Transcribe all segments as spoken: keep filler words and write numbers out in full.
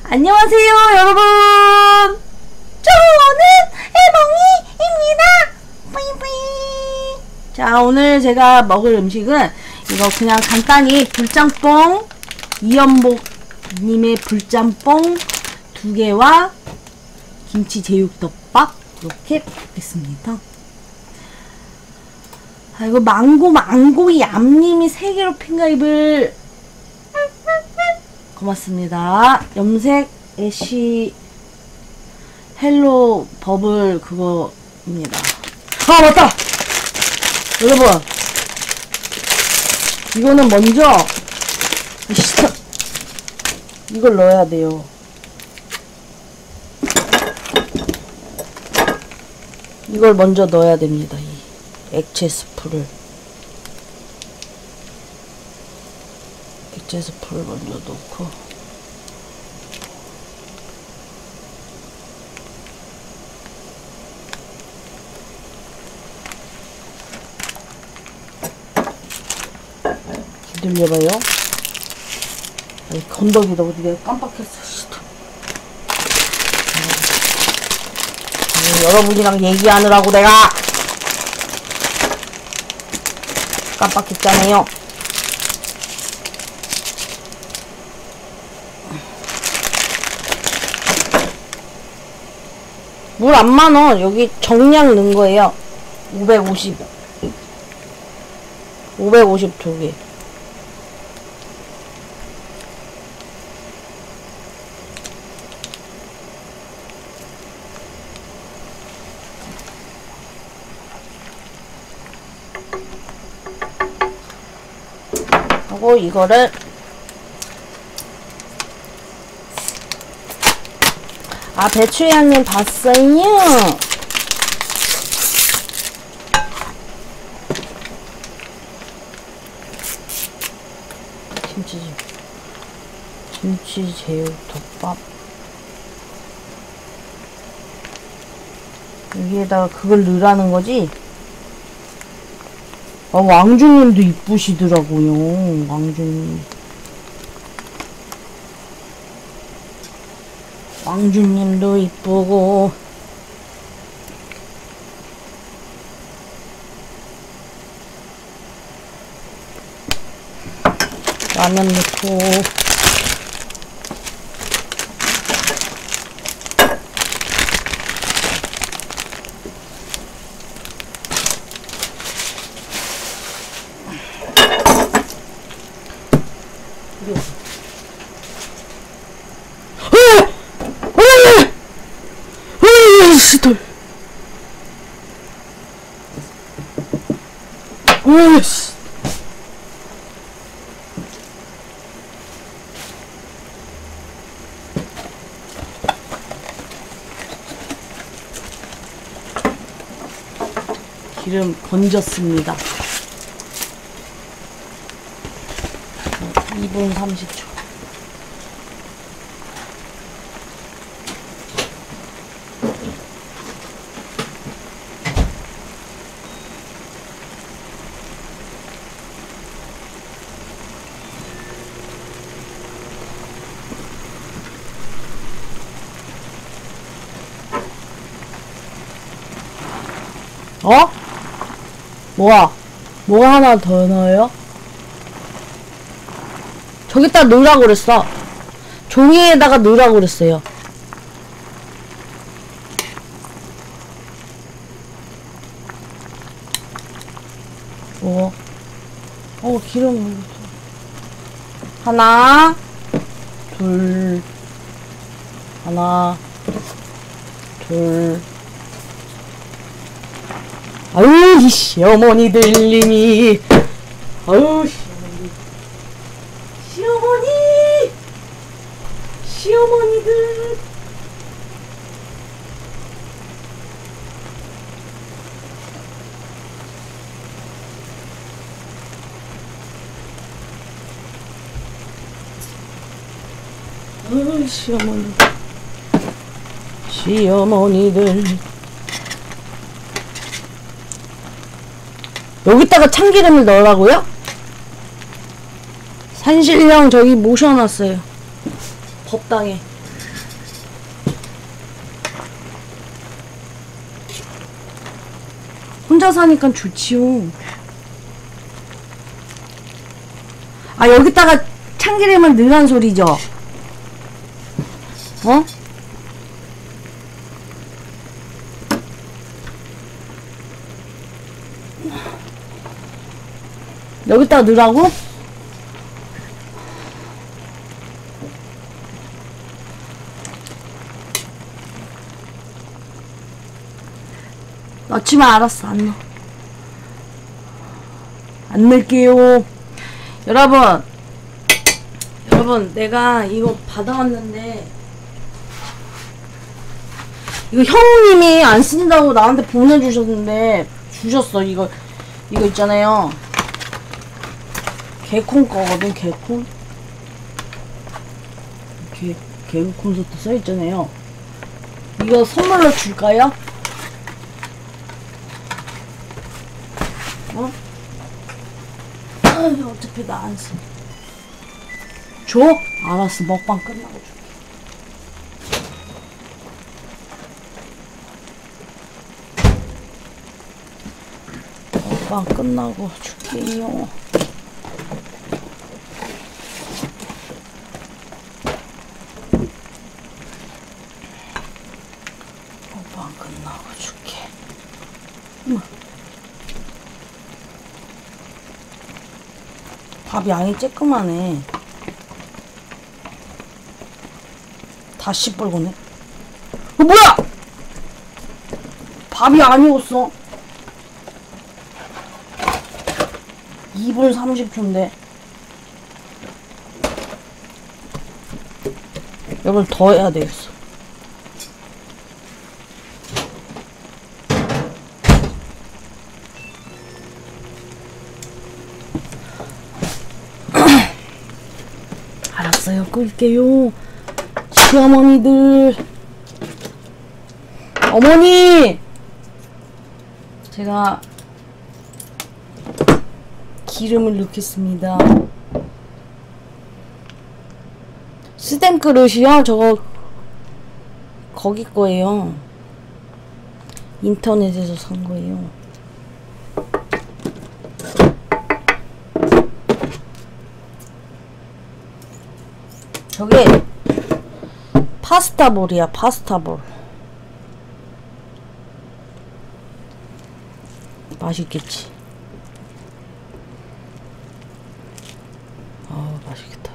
안녕하세요 여러분, 저는 해몽이입니다. 뿌이뿌이. 자, 오늘 제가 먹을 음식은 이거 그냥 간단히 불짬뽕, 이연복님의 불짬뽕 두 개와 김치 제육덮밥 이렇게 먹겠습니다. 아, 이거 망고 망고 얌님이 세 개로 핑가입을 고맙습니다. 염색 애쉬 헬로 버블 그거입니다. 아, 맞다! 여러분, 이거는 먼저 이걸 넣어야 돼요. 이걸 먼저 넣어야 됩니다. 이 액체 스프를 액체 스프를 먼저 넣고, 기다려봐요. 아니, 건더기다. 어디 내가 깜빡했어. 아니, 여러분이랑 얘기하느라고 내가 깜빡했잖아요. 물 안 많어. 여기 정량 넣은 거예요. 오백오십. 오백오십 두 개. 하고 이거를 아, 배추양님 봤어요. 김치 김치 제육덮밥. 여기에다가 그걸 넣으라는 거지? 아, 왕주님도 이쁘시더라고요. 왕주님. 왕주님도 이쁘고. 라면 넣고. 시돌. 오이씨. 기름 건졌습니다. 이 분 삼십 초. 어? 뭐야? 뭐가 하나 더 넣어요? 저기다 넣으라고 그랬어. 종이에다가 넣으라고 그랬어요. 뭐? 어, 기름. 하나, 둘, 하나, 둘. 아유, 이 시어머니들님이. 아유, 시어머니. 시어머니! 시어머니들. 아유, 시어머니. 시어머니들. 여기다가 참기름을 넣으라고요? 산신령 저기 모셔놨어요. 법당에. 혼자 사니까 좋지요. 아, 여기다가 참기름을 넣으란 소리죠? 어? 여기다가 넣으라고? 넣지마. 알았어. 안 넣어. 안 넣을게요. 여러분, 여러분, 내가 이거 받아왔는데, 이거 형님이 안 쓴다고 나한테 보내주셨는데, 주셨어. 이거, 이거 있잖아요. 개콘 거거든, 개콘. 개, 개그 콘서트 써있잖아요. 이거 선물로 줄까요? 어? 아유, 어차피 나 안 써. 줘? 알았어. 먹방 끝나고 줄게. 먹방 끝나고 줄게요. 먹방 끝나고 줄게. 음. 밥 양이 쬐끄만해. 다 시뻘거네. 어, 뭐야! 밥이 안 익었어. 이 분 삼십 초인데. 이걸 더 해야 되겠어. 알았어요. 끌게요. 시어머니들. 어머니! 제가 기름을 넣겠습니다. 스텐 그릇이요? 저거 거기 거예요. 인터넷에서 산 거예요. 저게 파스타볼이야. 파스타볼. 맛있겠지. 아, 맛있겠다.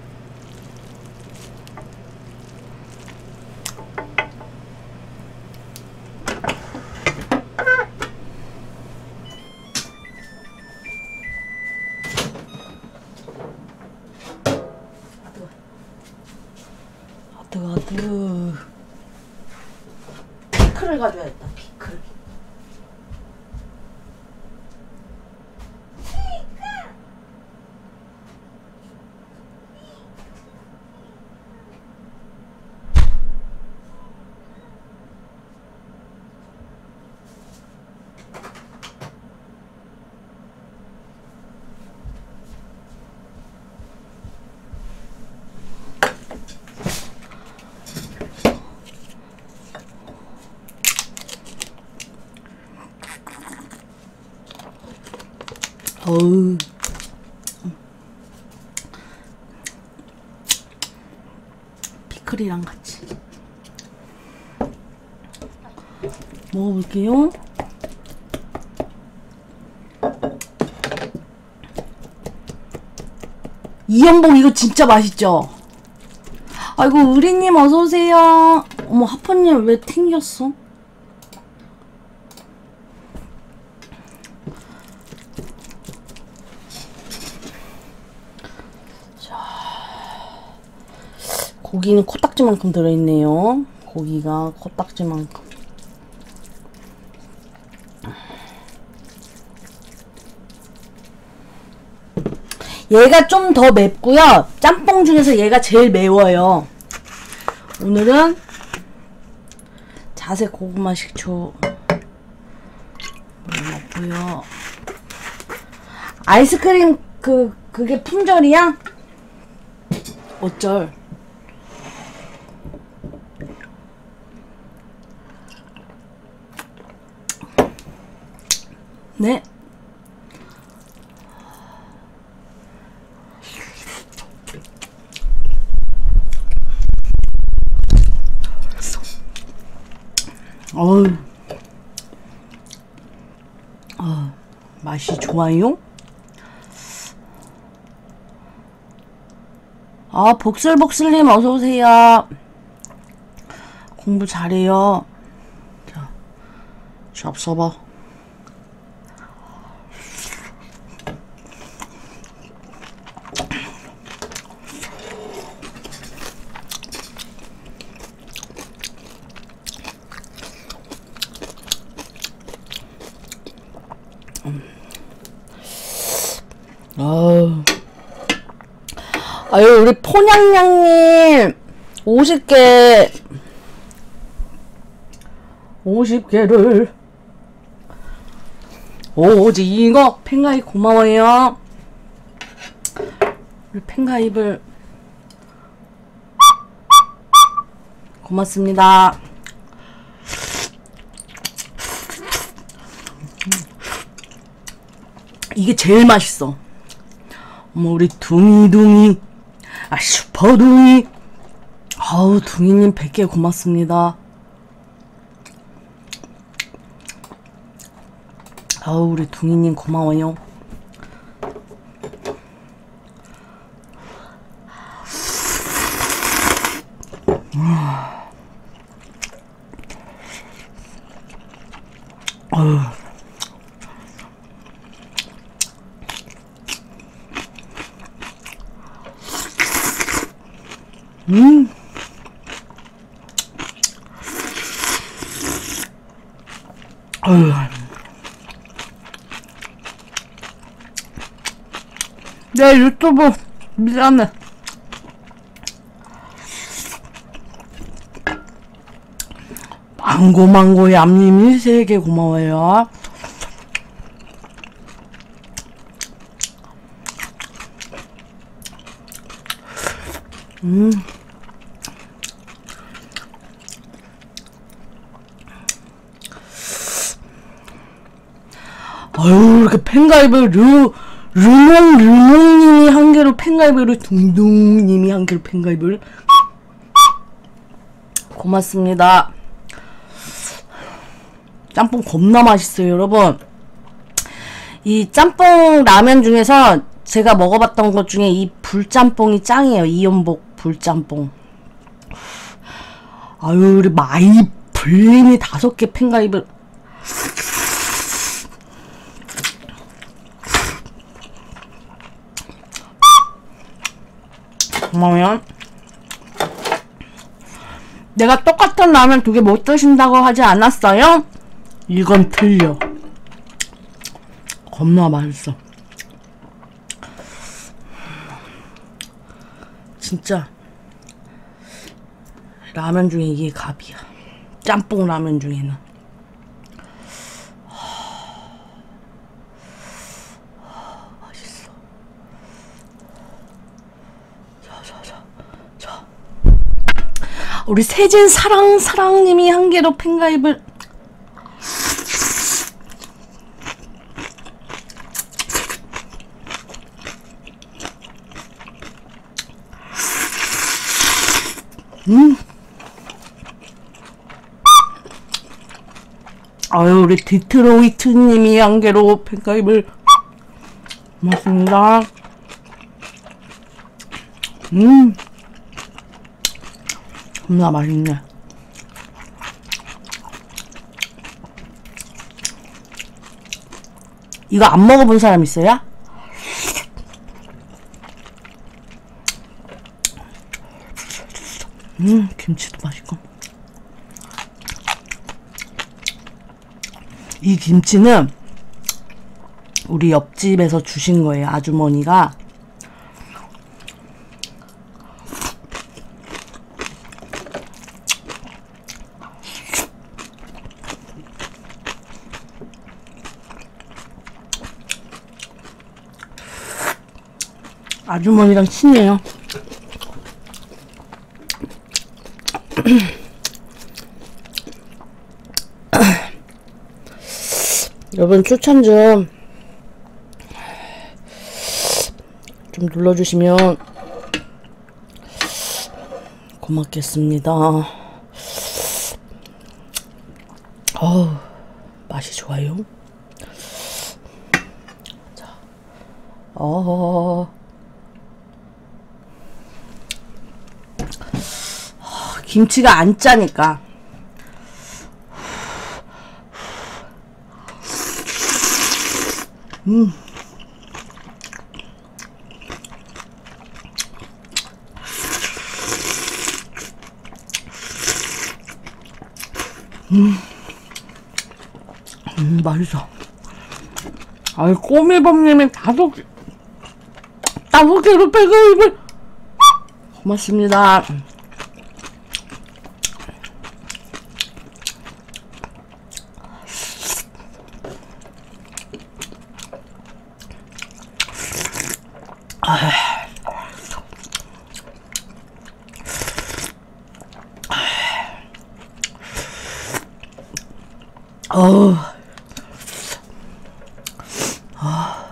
아뜨거 아뜨거. 피클을 가져야겠다. 피클. 어우. 피클이랑 같이 먹어볼게요. 이연복 이거 진짜 맛있죠? 아이고, 의리님 어서오세요. 어머, 하퍼님 왜 튕겼어? 고기는 코딱지만큼 들어있네요. 고기가 코딱지만큼. 얘가 좀 더 맵고요. 짬뽕 중에서 얘가 제일 매워요. 오늘은 자색 고구마 식초 넣고요. 아이스크림 그 그게 품절이야? 어쩔. 네. 어우, 어, 맛이 좋아요? 아, 복슬복슬님 어서오세요. 공부 잘해요. 자, 잡숴봐. 아유, 아유, 우리 포냥냥님 오십 개 오십 개를 오징어 팬가입 고마워요. 우리 팬가입을 고맙습니다. 이게 제일 맛있어. 어머, 우리 둥이둥이, 아, 슈퍼둥이. 아우, 둥이님 백 개 고맙습니다. 아우, 우리 둥이님 고마워요. 아유. 음. 아유. 내 유튜브 미안해. 망고망고 얌님이 세 개 고마워요. 음. 아유, 이렇게 팬가입을 르, 르몽, 르몽님이 한 개로 팬가입을, 둥둥님이 한 개로 팬가입을. 고맙습니다. 짬뽕 겁나 맛있어요, 여러분. 이 짬뽕 라면 중에서 제가 먹어봤던 것 중에 이 불짬뽕이 짱이에요. 이연복 불짬뽕. 아유, 우리 마이 블림이 다섯 개 팬가입을. 고마워요. 내가 똑같은 라면 두 개 못 드신다고 하지 않았어요? 이건 틀려. 겁나 맛있어. 진짜 라면 중에 이게 갑이야. 짬뽕 라면 중에는. 맛있어. 자자자자. 우리 세진 사랑 사랑님이 한 개로 팬가입을. 음. 아유, 우리 디트로이트님이 한 개로 팬가입을. 고맙습니다. 음. 겁나 맛있네. 이거 안 먹어본 사람 있어요? 음, 김치도 맛있고. 이 김치는 우리 옆집에서 주신 거예요, 아주머니가. 아주머니랑 친해요. 여러분 추천 좀 좀 눌러주시면 고맙겠습니다. 어우, 맛이 좋아요. 자, 어, 김치가 안 짜니까. 음. 음, 음 맛있어. 아이, 꼬미범님이 다섯 개, 다섯 개로 백오십을 고맙습니다. 어우, 아,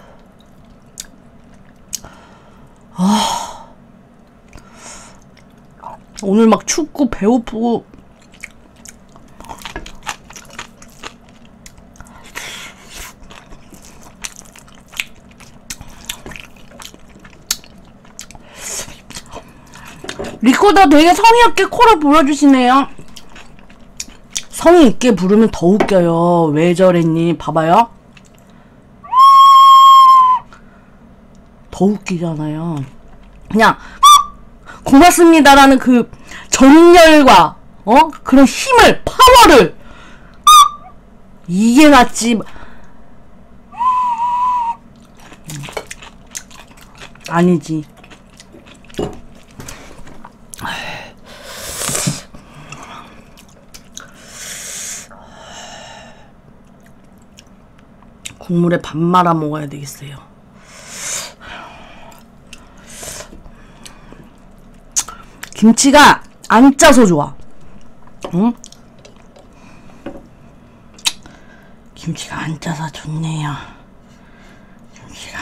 아, 오늘 막 춥고 배고프고 리코더 되게 성의 없게 코를 불어주시네요. 성의 있게 부르면 더 웃겨요. 왜 저랬니? 봐봐요. 더 웃기잖아요. 그냥 고맙습니다라는 그 정열과 어? 그런 힘을, 파워를, 이게 낫지. 아니지. 국물에 밥 말아 먹어야 되겠어요. 김치가 안 짜서 좋아. 응? 김치가 안 짜서 좋네요. 김치가.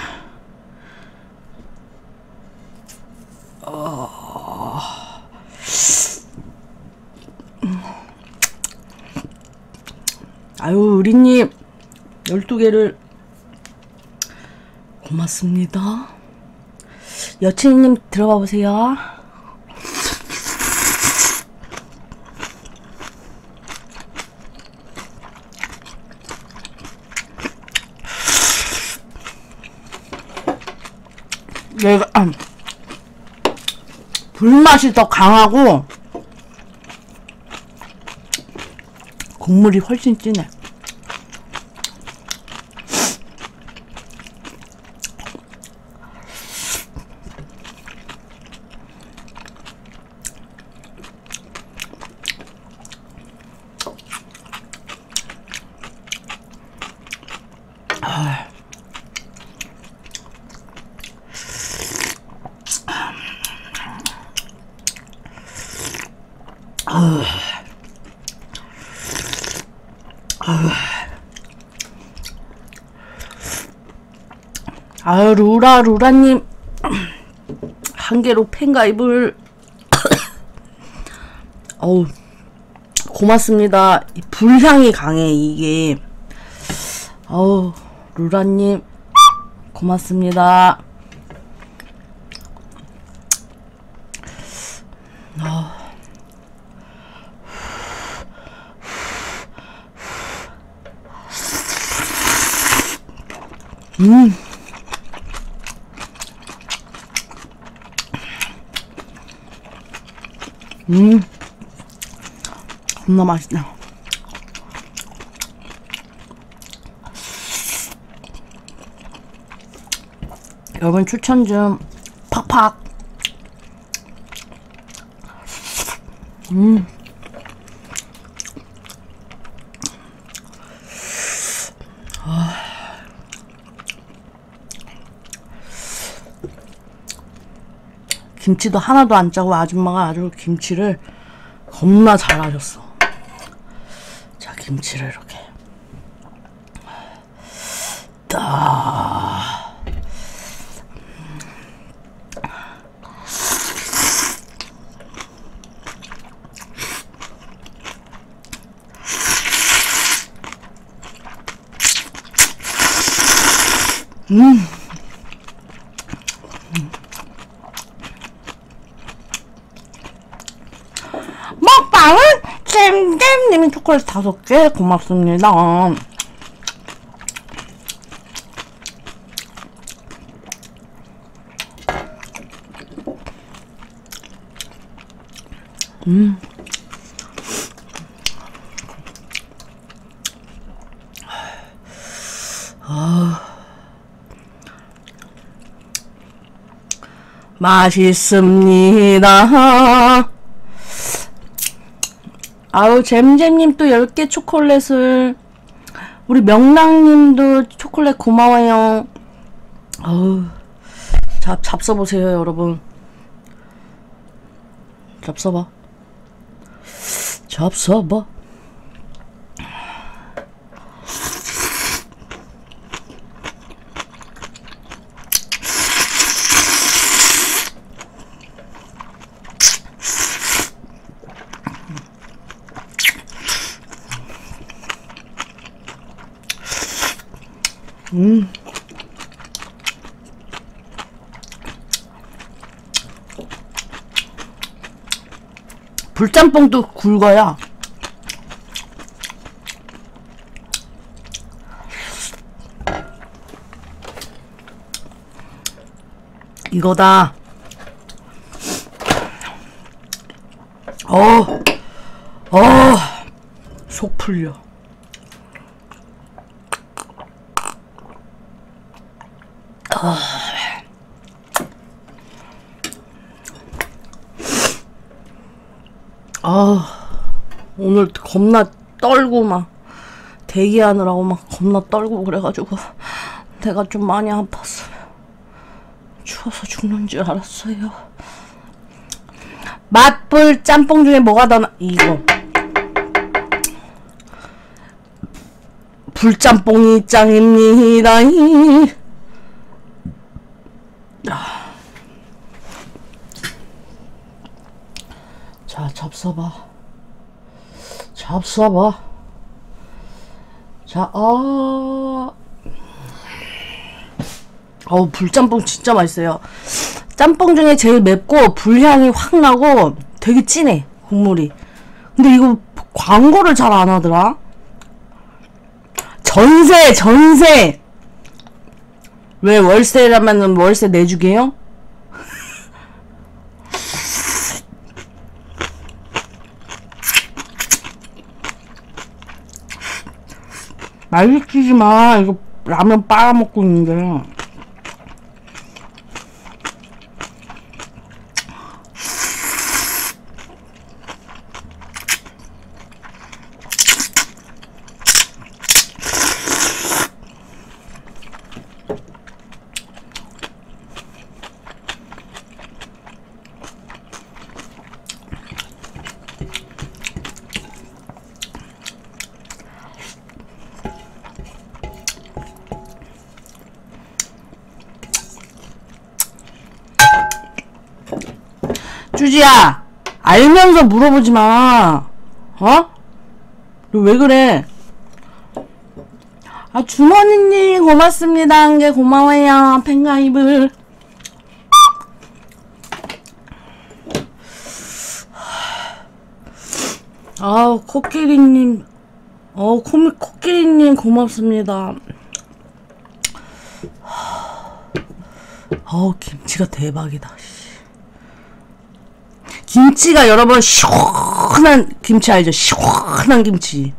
어... 아유, 우리님 열두 개를 고맙습니다. 여친님 들어가 보세요. 얘가 아, 불맛이 더 강하고 국물이 훨씬 진해. 아유, 아유, 아유, 루라, 루라님, 한 개로 팬가입을, 어우, 고맙습니다. 이 불향이 강해, 이게. 어우, 루라님, 고맙습니다. 어. 음. 음. 겁나 맛있네. 여러분 추천 좀 팍팍. 음. 아. 김치도 하나도 안 짜고 아줌마가 아주 김치를 겁나 잘하셨어. 자, 김치를 이렇게. 아. 음. 먹방은 잼잼님이 초콜릿 다섯 개 고맙습니다. 음. 아. 맛있습니다. 아우, 잼잼님 또 열 개 초콜릿을. 우리 명랑님도 초콜릿 고마워요. 아우, 잡, 잡숴보세요, 여러분. 잡숴봐. 잡숴봐. 음. 불짬뽕도 굵어야. 이거다. 어, 어, 속 풀려. 아, 아, 오늘 겁나 떨고 막 대기하느라고 막 겁나 떨고 그래가지고 내가 좀 많이 아팠어요. 추워서 죽는 줄 알았어요. 맛불 짬뽕 중에 뭐가 더 나... 이거 불짬뽕이 짱입니다. 자, 잡숴봐. 잡숴봐. 자, 아, 어우, 불짬뽕 진짜 맛있어요. 짬뽕 중에 제일 맵고 불향이 확 나고 되게 진해, 국물이. 근데 이거 광고를 잘 안 하더라. 전세, 전세. 왜 월세라면은 월세 내주게요? 말 시키지 마. 이거 라면 빨아먹고 있는데. 쭈지야, 알면서 물어보지 마. 어? 너 왜 그래? 아, 주머니님 고맙습니다. 한 개 고마워요. 팬가입을. 아우, 코끼리님. 어, 코미, 코끼리님 고맙습니다. 어우, 김치가 대박이다. 김치가 여러분 시원한 김치 알죠? 시원한 김치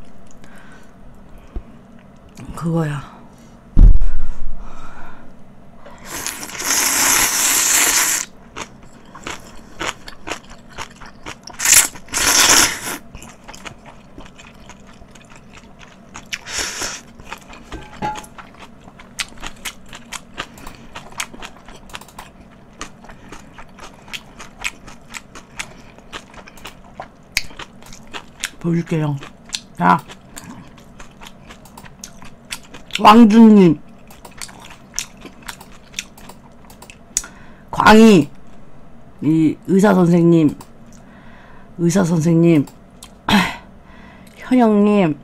그거야. 보여줄게요. 자, 왕주님 빵이 이 의사 선생님, 의사 선생님, 현영님,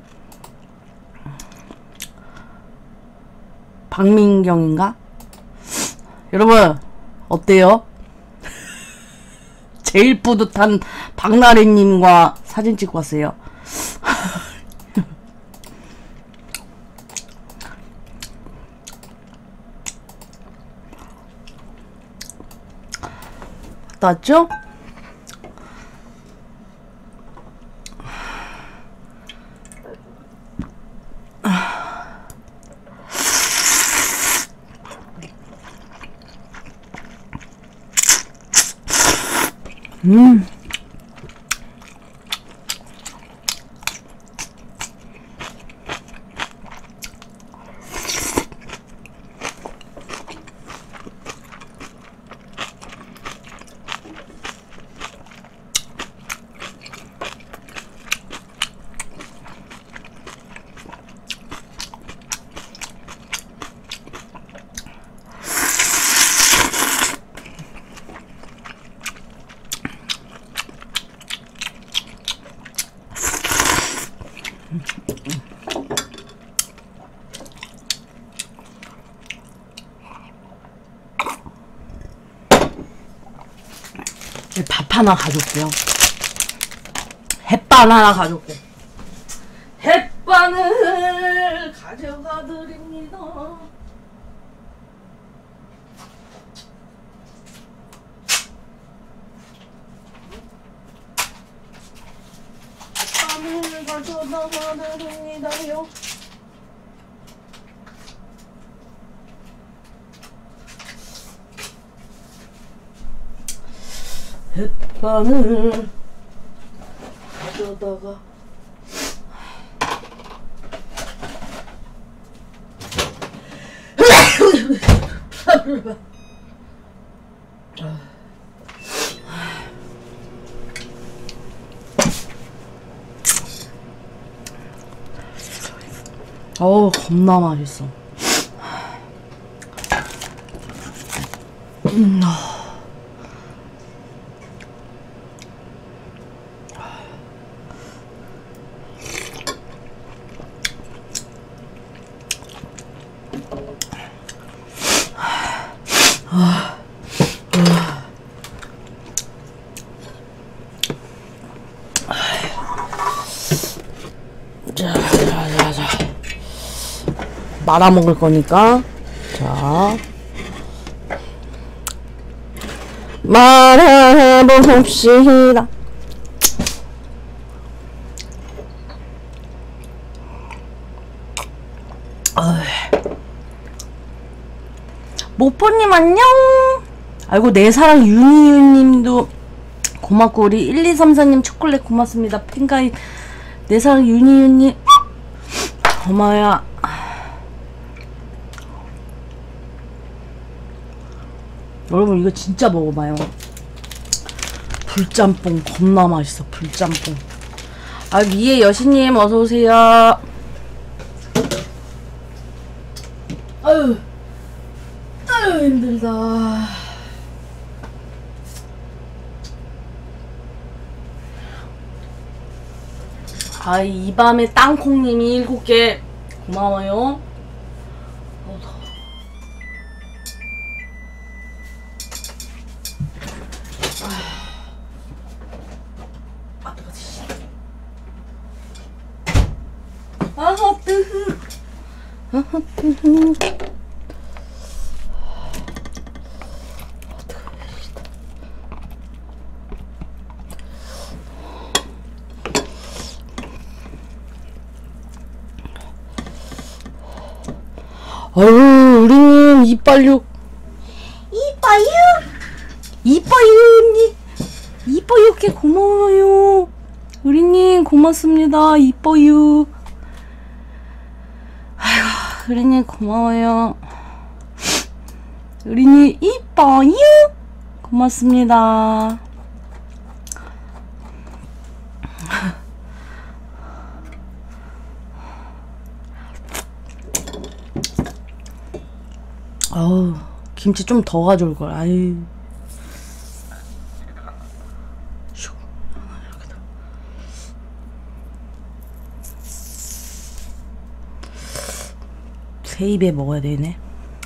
박민경인가? 여러분 어때요? 제일 뿌듯한 박나래님과 사진 찍고 왔어요. 맞죠? 음. 밥 하나 가져올게요. 햇반 하나 가져올게. 햇반을 가져가 드립니다. 햇반을 가져다가 드립니다요. 햇반을 가져다가 어우 겁나 맛있어. 음. 자, 자, 자, 자. 말아 먹을 거니까. 자. 말아봅시다. 모포님 안녕. 아이고 내 사랑 윤희윤님도 고맙고 우리 일이삼사님 초콜릿 고맙습니다. 핑가이 내 사랑 윤희윤님 고마워요. 여러분 이거 진짜 먹어봐요. 불짬뽕 겁나 맛있어. 불짬뽕. 아 미애 여신님 어서오세요. 아유 아유 힘들다. 아 이 밤에 땅콩님이 일곱 개 고마워요. 어, 더워. 아 뜨거지. 아 뜨거. 아 뜨거. 아유 우리님 이빨육 이빨육 이빨육님 이빨육게 고마워요. 우리님 고맙습니다. 이빨육 아이고 우리님 고마워요. 우리님 이빨육 고맙습니다. 어우 김치 좀 더 가져올걸. 아유 세 입에 먹어야 되네.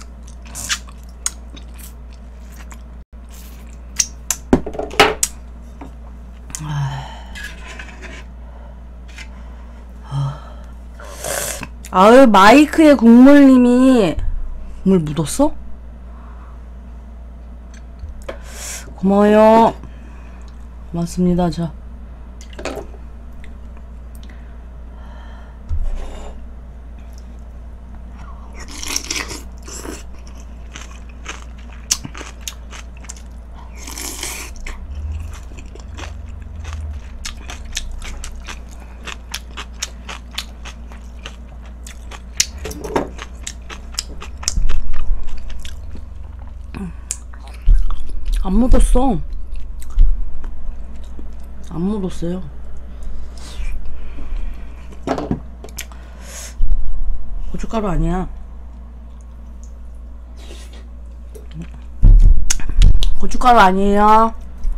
아유, 마이크에 국물님이 국물 묻었어? 고마워요. 고맙습니다. 자, 안 묻었어. 안 묻었어요. 고춧가루 아니야. 고춧가루 아니에요.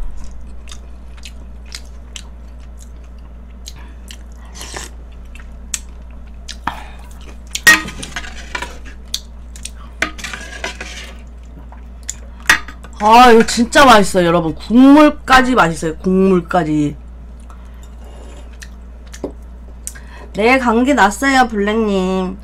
아, 이거 진짜 맛있어요, 여러분. 국물까지 맛있어요, 국물까지. 네, 감기 났어요, 블랙님.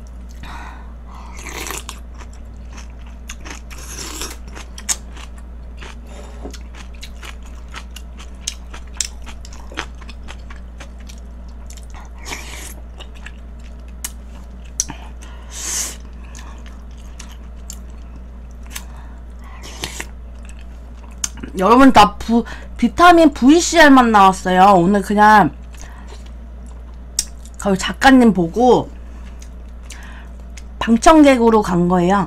여러분, 다 부, 비타민 브이씨알만 나왔어요. 오늘 그냥 거기 작가님 보고 방청객으로 간 거예요.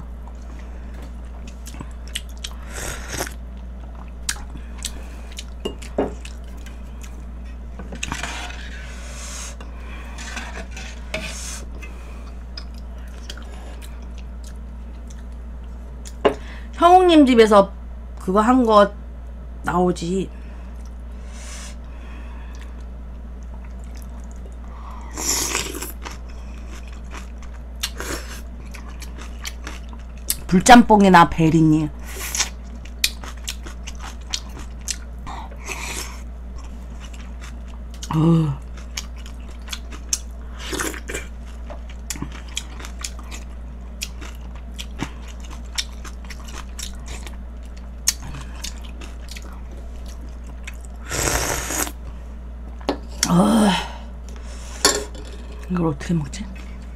형욱님 집에서 그거 한 거 나오지. 불짬뽕이나 베리니. 어. 어. 이걸 어떻게 먹지?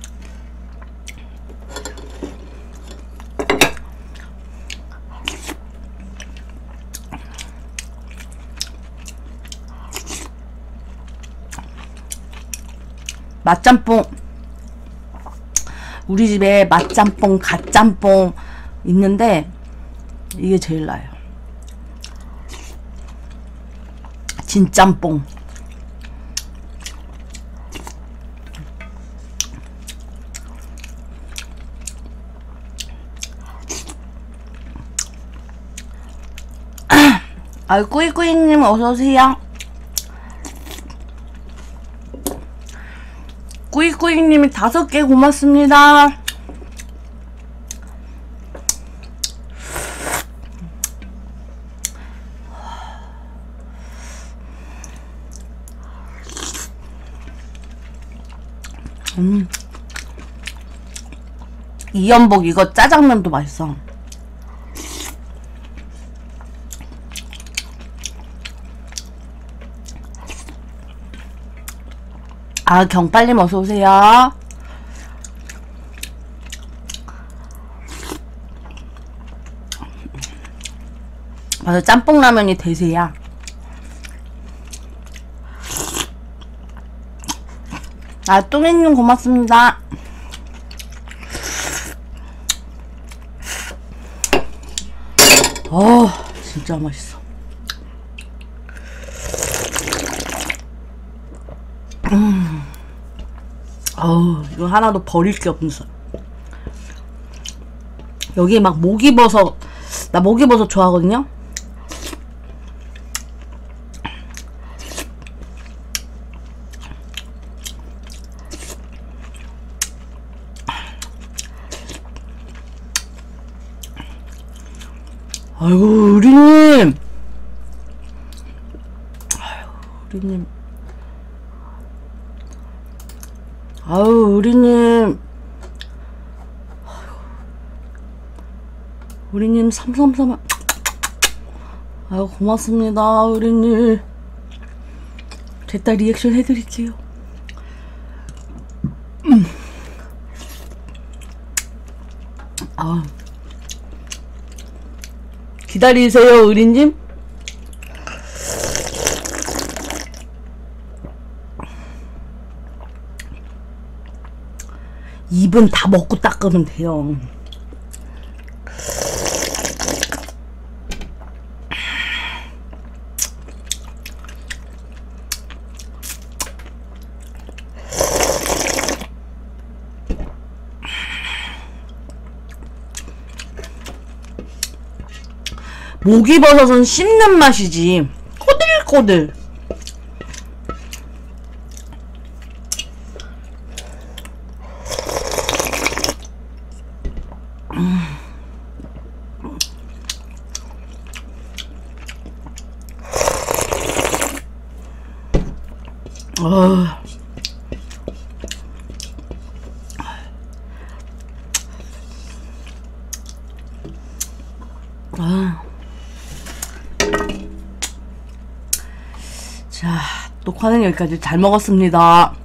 맛짬뽕. 우리 집에 맛짬뽕, 갓짬뽕 있는데 이게 제일 나아요. 진짬뽕. 아, 꾸이꾸이님 어서오세요. 꾸이꾸이님이 다섯 개 고맙습니다. 음. 이연복 이거 짜장면도 맛있어. 아, 경빨님 어서오세요. 맞아, 짬뽕라면이 대세야. 아, 똥이님 고맙습니다. 어, 진짜 맛있어. 음. 어우, 이거 하나도 버릴 게 없어. 여기에 막 목이버섯, 나 목이버섯 좋아하거든요? 아이고, 우리님. 아이고, 우리님. 아유, 우리님. 우리님 삼삼삼. 아유, 고맙습니다, 우리님. 제딸 리액션 해드릴게요. 음. 아, 기다리세요, 우리님. 입은 다 먹고 닦으면 돼요. 목이버섯은 씹는 맛이지 꼬들꼬들. 음. 어. 아. 자, 녹화는 여기까지. 잘 먹었습니다.